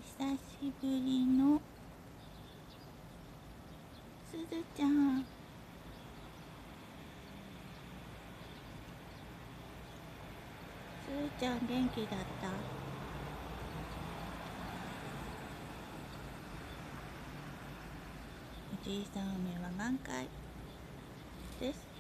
久しぶりのすずちゃん。すずちゃん元気だった？おじいさん梅は満開です。